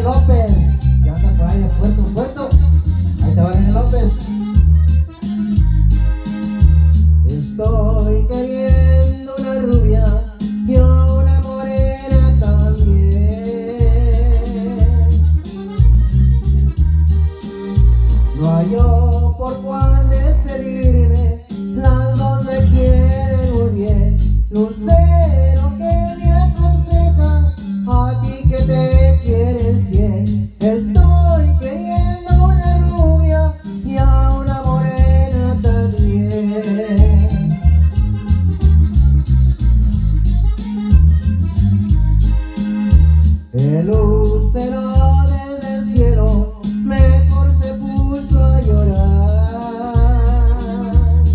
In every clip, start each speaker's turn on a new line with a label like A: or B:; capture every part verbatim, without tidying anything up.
A: López, ya anda por ahí de puerto en puerto. Ahí te va René López. Estoy queriendo una rubia y una morena también. No hay yo por cuál decidirme, las dos me quieren muy bien. Lucero que me aconseja, a ti que te quieres bien. Estoy queriendo una rubia y a una morena también. El lucero desde el cielo mejor se puso a llorar.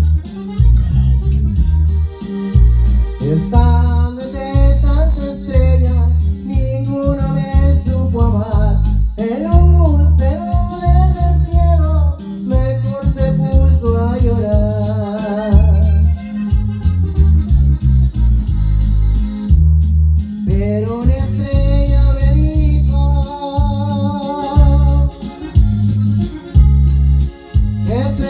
A: Estando entre tanta estrella, ninguna me supo amar. El lucero desde el cielo mejor se puso a llorar. Pero una estrella me dijo que